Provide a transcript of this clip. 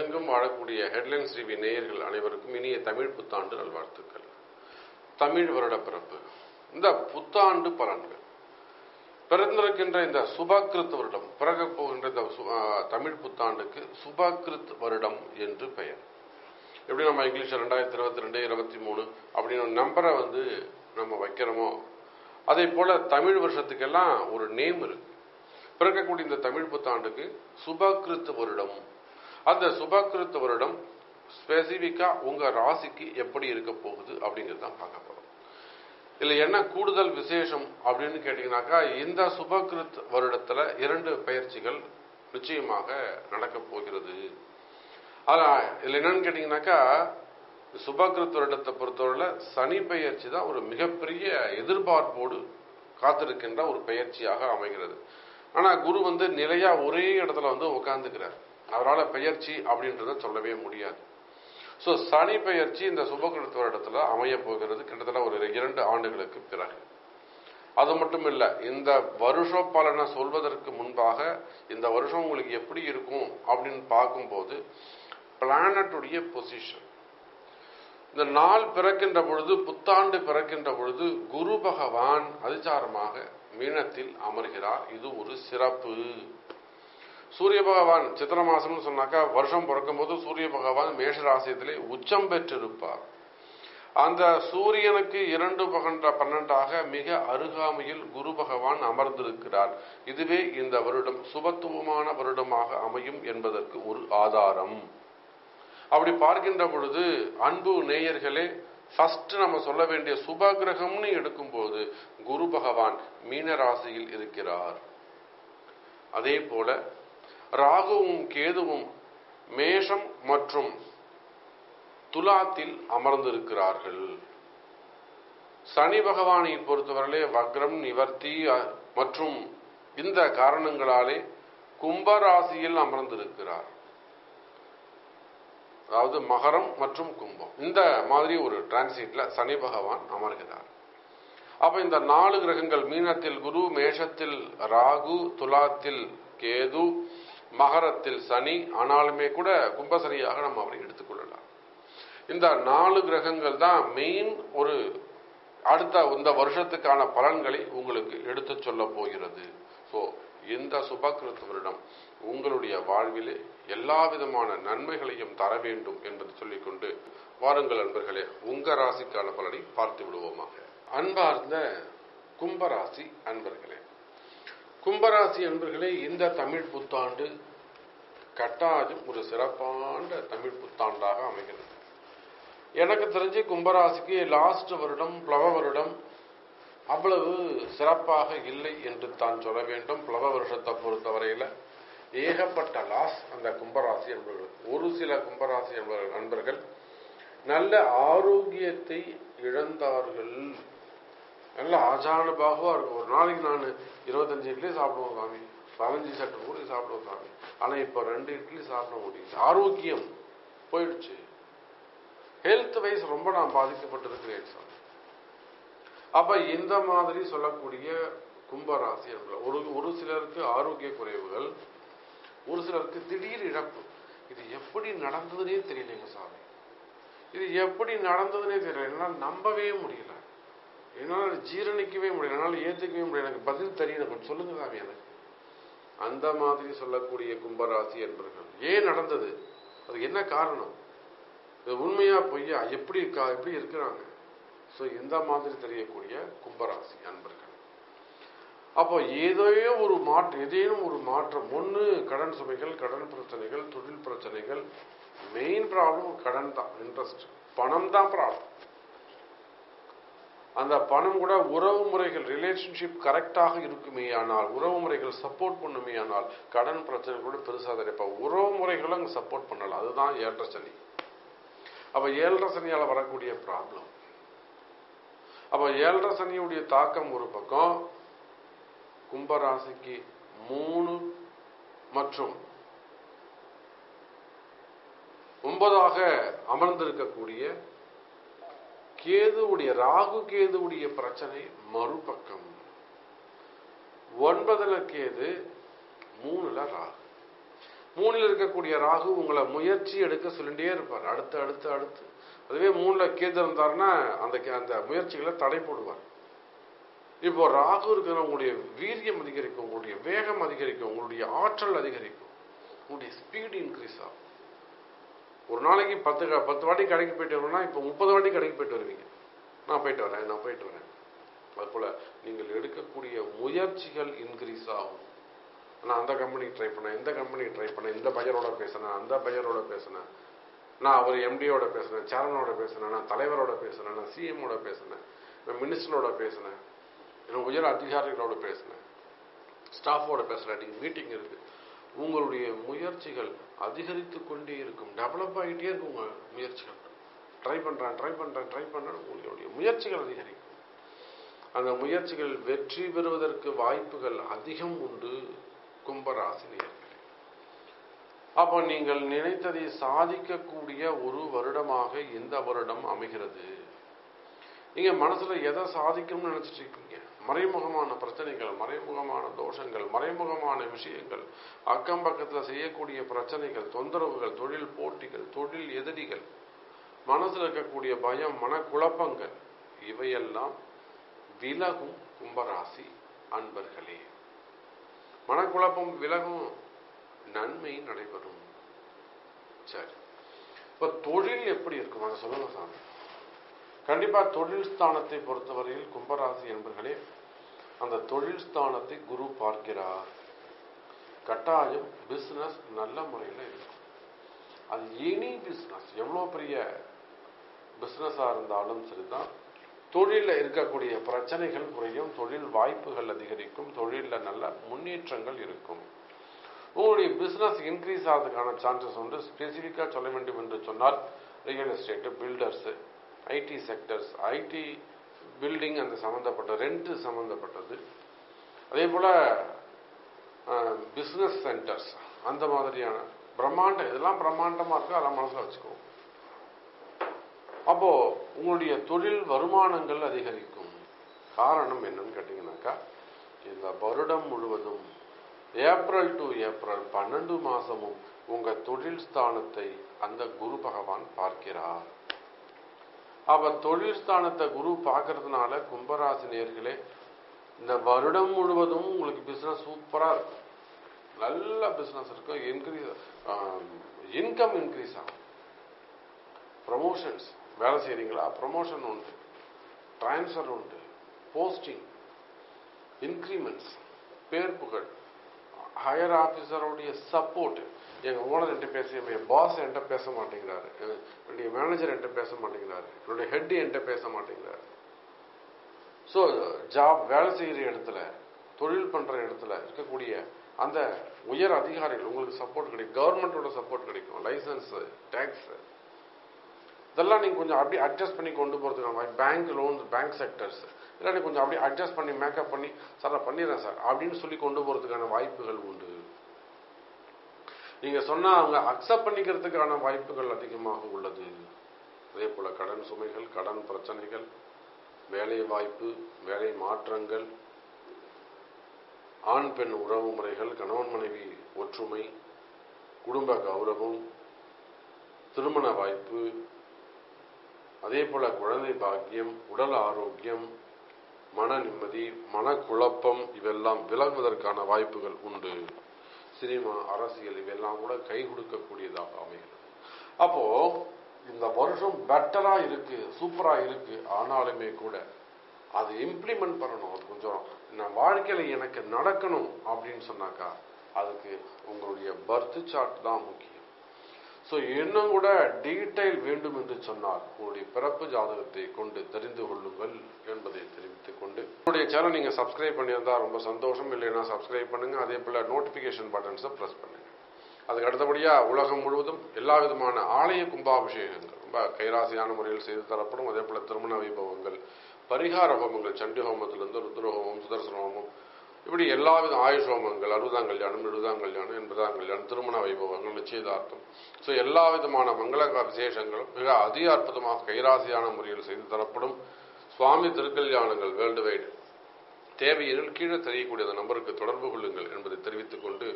உலகெங்கும் வாழக்கூடிய headlines TV நேயர்கள் அனைவருக்கும் இனிய தமிழ் புத்தாண்டு நல்வாழ்த்துக்கள். தமிழ் வருட பிறப்பு, இந்த புத்தாண்டு பலன்கள், பிறந்திருக்கின்ற இந்த சுபகிருத் வருடம், பிறகு போகின்ற இந்த தமிழ் புத்தாண்டுக்கு சுபகிருத் வருடம் என்று பெயர். எப்படி நம்ம இங்கிலீஷ் 2022, 23 அப்படின்னு ஒரு நம்பரை நம்ம வைக்கிறோமோ, அதே போல தமிழ் வருஷத்துக்கெல்லாம் ஒரு நேம் இருக்கு. பிறக்கக்கூடிய இந்த தமிழ் புத்தாண்டுக்கு சுபகிருத் வருடம். அந்த சுபகிருத் வருடம் ஸ்பெசிபிக்கா உங்க ராசிக்கு எப்படி இருக்க போகுது அப்படிங்கிறது தான் பார்க்க போறோம். இதுல என்ன கூடுதல் விசேஷம் அப்படின்னு கேட்டீங்கன்னாக்கா, இந்த சுபகிருத் வருடத்துல 2 பெயர்ச்சிகள் நிச்சயமாக நடக்க போகிறது. இதுல என்னன்னு கேட்டீங்கன்னாக்கா, சுபகிருத் வருடத்தை பொறுத்தவரை சனி பெயர்ச்சி தான் ஒரு மிகப்பெரிய எதிர்பார்ப்போடு காத்திருக்கின்ற ஒரு பெயர்ச்சியாக அமைகிறது. ஆனா குரு நிலையா ஒரே இடத்துல உட்கார்ந்துக்கிறார். அவரால் பெயர்ச்சி அப்படின்றத சொல்லவே முடியாது. சோ சனி பெயர்ச்சி இந்த சுபகிருத் வருடத்துல அமைய போகிறது, கிட்டத்தட்ட ஒரு 2 ஆண்டுகளுக்கு பிறகு. அது மட்டும் இல்ல, இந்த வருஷ பலனை சொல்வதற்கு முன்பாக இந்த வருஷம் உங்களுக்கு எப்படி இருக்கும் அப்படின்னு பார்க்கும்போது, பிளானட்டுடைய பொசிஷன், இந்த நாள் பிறக்கின்ற பொழுது, புத்தாண்டு பிறக்கின்ற பொழுது குரு பகவான் அதிசாரமாக மீனத்தில் அமர்கிறார். இது ஒரு சிறப்பு. சூரிய பகவான் சித்திர மாசம்னு சொன்னாக்கா, வருஷம் பிறக்கும் போது சூரிய பகவான் மேஷ ராசியத்திலே உச்சம் பெற்றிருப்பார். அந்த சூரியனுக்கு 2/12 மிக அருகாமையில் குரு பகவான் அமர்ந்திருக்கிறார். இதுவே இந்த வருடம் சுபத்துவமான வருடமாக அமையும் என்பதற்கு ஒரு ஆதாரம். அப்படி பார்க்கின்ற பொழுது அன்பு நேயர்களே, ஃபர்ஸ்ட் நம்ம சொல்ல வேண்டிய சுப கிரகம்னு எடுக்கும்போது குரு பகவான் மீன ராசியில் இருக்கிறார். அதே போல ராகுவும் கேதுவும் மேஷம் மற்றும் துலாத்தில் அமர்ந்திருக்கிறார்கள். சனி பகவானை பொறுத்தவரையிலே வக்ரம், நிவர்த்தி மற்றும் இந்த காரணங்களாலே கும்பராசியில் அமர்ந்திருக்கிறார். அதாவது மகரம் மற்றும் கும்பம், இந்த மாதிரி ஒரு டிரான்சிட்ல சனி பகவான் அமர்கிறார். அப்ப இந்த 4 கிரகங்கள், மீனத்தில் குரு, மேஷத்தில் ராகு, துலாத்தில் கேது, மகரத்தில் சனி, ஆனாலுமே கூட கும்பசனியாக நம்ம அவரை எடுத்துக்கொள்ளலாம். இந்த 4 கிரகங்கள் தான் மெயின் ஒரு அடுத்த இந்த வருஷத்துக்கான பலன்களை உங்களுக்கு எடுத்து சொல்ல போகிறது. சோ இந்த சுபகிருத் வருடம் உங்களுடைய வாழ்விலே எல்லா விதமான நன்மைகளையும் தர வேண்டும் என்பதை சொல்லிக்கொண்டு, வாருங்கள் அன்பர்களே, உங்க ராசிக்கான பலனை பார்த்து விடுவோமாக. அன்பார்ந்த கும்பராசி அன்பர்களே, கும்பராசி அன்பர்களே, இந்த தமிழ் புத்தாண்டு கட்டாயம் ஒரு சிறப்பான தமிழ் புத்தாண்டாக அமைகிறது. எனக்கு தெரிஞ்சு கும்பராசிக்கு லாஸ்ட் வருடம் பிளவ வருடம் அவ்வளவு சிறப்பாக இல்லை என்று தான் சொல்ல வேண்டும். பிளவ வருஷத்தை பொறுத்தவரையில ஏகப்பட்ட லாஸ் அந்த கும்பராசி அன்பர்கள். ஒரு சில கும்பராசி அன்பர்கள் நல்ல ஆரோக்கியத்தை இழந்தார்கள். நல்ல ஆஜானுபாகவா இருக்கும். ஒரு நாளைக்கு நான் 25 இட்லி சாப்பிடுவோம் சாமி, 15 சட்டு பூரி சாப்பிடுவோம் சாமி, ஆனா இப்ப 2 இட்லி சாப்பிட முடியுது. ஆரோக்கியம் போயிடுச்சு. ஹெல்த் வைஸ் ரொம்ப நான் பாதிக்கப்பட்டிருக்கிறேன் சாமி. அப்ப இந்த மாதிரி சொல்லக்கூடிய கும்பராசி ஒரு சிலருக்கு ஆரோக்கிய குறைவுகள், ஒரு சிலருக்கு திடீர் இழப்பு. இது எப்படி நடந்ததுன்னே தெரியலைங்க சாமி, இது எப்படி நடந்ததுன்னே தெரியல, என்னால் நம்பவே முடியல, என்னால் ஜீரணிக்கவே முடியல, என்னால் ஏற்றுக்கவே முடியல, எனக்கு பதில் தெரியல, கொஞ்சம் சொல்லுங்க சாமி எனக்கு. அந்த மாதிரி சொல்லக்கூடிய கும்பராசி என்பர்கள் ஏன் நடந்தது, அது என்ன காரணம், இது உண்மையா பொய்யா, எப்படி இருக்கிறாங்க. சோ இந்த மாதிரி தெரியக்கூடிய கும்பராசி அன்பர்கள், அப்போ ஏதேனும் ஒரு மாற்றம், ஒண்ணு கடன் சுமைகள், கடன் பிரச்சனைகள், தொழில் பிரச்சனைகள். மெயின் ப்ராப்ளம் கடன் தான், இன்ட்ரெஸ்ட், பணம் தான் ப்ராப்ளம். அந்த பணம் கூட உறவு முறைகள், ரிலேஷன்ஷிப் கரெக்டாக இருக்குமே ஆனால், உறவு முறைகள் சப்போர்ட் பண்ணுமே ஆனால், கடன் பிரச்சனை கூட பெருசா தெரியும். உறவு முறைகளும் அங்க சப்போர்ட் பண்ணலாம். அதுதான் 7.5 சனி. அப்ப 7.5 சனியால வரக்கூடிய ப்ராப்ளம். அப்ப 7.5 சனியுடைய தாக்கம் ஒரு பக்கம், கும்பராசிக்கு 3 மற்றும் 9ஆக அமர்ந்திருக்கக்கூடிய கேதுவுடைய, ராகு கேதுவுடைய பிரச்சனை மறுபக்கம். 9ல கேது, 3ல ராகு. 3ல் இருக்கக்கூடிய ராகு உங்களை முயற்சி எடுக்க சொல்லிட்டே இருப்பார், அடுத்து அடுத்து அடுத்து. அதுவே 3ல் கேது இருந்தாருன்னா அந்த முயற்சிகளை தடை போடுவார். இப்போ ராகு இருக்கிற உங்களுடைய வீரியம் அதிகரிக்கும், உங்களுடைய வேகம் அதிகரிக்கும், உங்களுடைய ஆற்றல் அதிகரிக்கும், உங்களுடைய ஸ்பீடு இன்க்ரீஸ் ஆகும். ஒரு நாளைக்கு 10 வாட்டி கடைக்கு போயிட்டு வரணும்னா இப்போ 30 வாட்டி கடைக்கு போயிட்டு வருவீங்க. நான் போயிட்டு வரேன். அதுபோல நீங்கள் எடுக்கக்கூடிய முயற்சிகள் இன்க்ரீஸ் ஆகும். நான் அந்த கம்பெனிக்கு ட்ரை பண்ணேன், இந்த கம்பெனிக்கு ட்ரை பண்ணேன், இந்த பையரோட பேசினேன், அந்த பையரோட பேசினேன், நான் அவர் எம்டியோட பேசினேன், சேர்மனோட பேசினேன், நான் தலைவரோட பேசினேன், நான் சிஎம்மோட பேசினேன், நான் மினிஸ்டரோட பேசினேன், நான் உயர் அதிகாரிகளோட பேசினேன், ஸ்டாஃபோட பேசுகிறேன், நீங்கள் மீட்டிங் இருக்கு. உங்களுடைய முயற்சிகள் அதிகரித்து கொண்டே இருக்கும், டெவலப் ஆகிட்டே இருக்கும். உங்கள் முயற்சிகள் ட்ரை பண்ணுறேன் உங்களுடைய முயற்சிகள் அதிகரிக்கும். அந்த முயற்சிகள் வெற்றி பெறுவதற்கு வாய்ப்புகள் அதிகம் உண்டு கும்பராசி நேயர்களே. அப்போ நீங்கள் நினைத்ததை சாதிக்கக்கூடிய ஒரு வருடமாக இந்த வருடம் அமைகிறது. நீங்க மனசுல எதை சாதிக்கணும்னு நினைச்சிட்டு இருக்கீங்க? மறைமுகமான பிரச்சனைகள், மறைமுகமான தோஷங்கள், மறைமுகமான விஷயங்கள், அக்கம் பக்கத்துல செய்யக்கூடிய பிரச்சனைகள், தொந்தரவுகள், தொழில் போட்டிகள், தொழில் எதிரிகள், மனசுல இருக்கக்கூடிய பயம், மனக்குழப்பங்கள், இவையெல்லாம் விலகும் கும்பராசி அன்பர்களே. மனக்குழப்பம் விலகும், நன்மை நடைபெறும். சரி, இப்ப தொழில் எப்படி இருக்கும் அதை சொல்லுங்க சாமி. கண்டிப்பா தொழில் ஸ்தானத்தை பொறுத்தவரையில் கும்பராசி என்பர்களே, அந்த தொழில் ஸ்தானத்தை குரு பார்க்கிறார். கட்டாயம் பிசினஸ் நல்ல முறையில் இருக்கும். அது எனி பிசினஸ், எவ்வளவு பெரிய பிசினஸா இருந்தாலும் சரிதான், தொழில இருக்கக்கூடிய பிரச்சனைகள் குறையும், தொழில் வாய்ப்புகள் அதிகரிக்கும், தொழில நல்ல முன்னேற்றங்கள் இருக்கும். உங்களுடைய பிசினஸ் இன்க்ரீஸ் ஆகிறதுக்கான சான்சஸ் உண்டு. ஸ்பெசிபிக்கா சொல்ல வேண்டும் என்று சொன்னால் real estate, builders, IT sectors, IT building அந்த சம்பந்தப்பட்ட ரெண்ட் சம்பந்தப்பட்டது, அதே போல பிசினஸ் சென்டர்ஸ், அந்த மாதிரியான பிரம்மாண்டம், இதெல்லாம் பிரம்மாண்டமா இருக்கு, அதெல்லாம் மனசுல வச்சுக்கோங்க. அப்போ உங்களுடைய தொழில் வருமானங்கள் அதிகரிக்கும். காரணம் என்னன்னு கேட்டீங்கன்னாக்கா, இந்த வருடம் முழுவதும் ஏப்ரல் டு ஏப்ரல் 12 மாசமும் உங்க தொழில் ஸ்தானத்தை அந்த குரு பகவான் பார்க்கிறார். அப்ப தொழில் ஸ்தானத்தை குரு பார்க்கறதுனால கும்பராசி நேயர்களே, இந்த வருடம் முழுவதும் உங்களுக்கு பிசினஸ் சூப்பரா இருக்கும், நல்ல பிசினஸ் இருக்கும், இன்கம் இன்க்ரீஸ் ஆகும். ப்ரமோஷன்ஸ், வேலை செய்யறீங்களா, ப்ரமோஷன் உண்டு, டிரான்ஸ்ஃபர் உண்டு, போஸ்டிங், இன்க்ரிமெண்ட்ஸ், பேர் புகழ், ஹையர் ஆபீசருடைய சப்போர்ட். எங்க ஓனர் என்கிட்ட பேச, என் பாஸ் என்கிட்ட பேச மாட்டேங்கிறாரு, என்னுடைய மேனேஜர் என்கிட்ட பேச மாட்டேங்கிறாரு, என்னுடைய ஹெட் என்கிட்ட பேச மாட்டேங்கிறாரு. ஸோ ஜாப், வேலை செய்கிற இடத்துல, தொழில் பண்ற இடத்துல இருக்கக்கூடிய அந்த உயர் அதிகாரிகள் உங்களுக்கு சப்போர்ட் கிடைக்கும், கவர்மெண்டோட சப்போர்ட் கிடைக்கும், லைசன்ஸ், டேக்ஸ், இதெல்லாம் நீங்க கொஞ்சம் அப்படியே அட்ஜஸ்ட் பண்ணி கொண்டு போறதுக்கான பேங்க் லோன்ஸ், பேங்க் செக்டர்ஸ், இதெல்லாம் நீங்க கொஞ்சம் அப்படியே அட்ஜஸ்ட் பண்ணி மேக்கப் பண்ணி, சார் நான் பண்ணிடுறேன் சார் அப்படின்னு சொல்லி கொண்டு போறதுக்கான வாய்ப்புகள் உண்டு. நீங்க சொன்னா அவங்க அக்செப்ட் பண்ணிக்கிறதுக்கான வாய்ப்புகள் அதிகமாக உள்ளது. அதே போல கடன் சுமைகள், கடன் பிரச்சனைகள், வேலை வாய்ப்பு, வேலை மாற்றங்கள், ஆண் பெண் உறவு முறைகள், கணவன் மனைவி ஒற்றுமை, குடும்ப கௌரவம், திருமண வாய்ப்பு, அதே போல குழந்தை பாக்கியம், உடல் ஆரோக்கியம், மன நிம்மதி, மனக்குழப்பம், இவெல்லாம் விலகுவதற்கான வாய்ப்புகள் உண்டு. சினிமா, அரசியல், இவெல்லாம் கூட கை கொடுக்கக்கூடியதாக அமைகிறது. அப்போ இந்த வருஷம் பெட்டரா இருக்கு, சூப்பரா இருக்கு. ஆனாலுமே கூட அது இம்ப்ளிமெண்ட் பண்ணணும். அது கொஞ்சம் நான் வாழ்க்கையில எனக்கு நடக்கணும் அப்படின்னு சொன்னாக்கா அதுக்கு உங்களுடைய பர்த் சார்ட் தான் முக்கியம். ஸோ இன்னும் கூட டீடைல் வேண்டும் என்று சொன்னால் உங்களுடைய பிறப்பு ஜாதகத்தை கொண்டு தெரிந்து கொள்ளுங்கள் என்பதை தெரிவித்துக் கொண்டு, உங்களுடைய சேனல் நீங்க சப்ஸ்கிரைப் பண்ணியிருந்தா ரொம்ப சந்தோஷம். இல்லைன்னா சப்ஸ்கிரைப் பண்ணுங்க. அதே போல நோட்டிபிகேஷன் பட்டன்ஸை பிரஸ் பண்ணுங்க. அதுக்கு அடுத்தபடியா உலகம் முழுவதும் எல்லா விதமான ஆலய கும்பாபிஷேகங்கள் ரொம்ப கைராசியான முறையில் செய்து தரப்படும். அதே போல திருமண வைபவங்கள், பரிகார ஹோமங்கள், சண்டி ஹோமத்திலிருந்து ருத்ர ஹோமம், சுதர்சன ஹோமம், இப்படி எல்லா வித ஆயுஷ் ஹோமங்கள், 60ஆம் கல்யாணம், 70ஆம் கல்யாணம், 80ஆம் கல்யாணம், திருமண வைபவங்கள், நிச்சயதார்த்தம், ஸோ எல்லா விதமான மங்கள விசேஷங்களும் மிக அதி அற்புதமாக கைராசியான முறையில் செய்து தரப்படும். சுவாமி திருக்கல்யாணங்கள் வேர்ல்டு வைடு. தேவையில் கீழே தெரியக்கூடிய அந்த நம்பருக்கு தொடர்பு கொள்ளுங்கள் என்பதை தெரிவித்துக் கொண்டு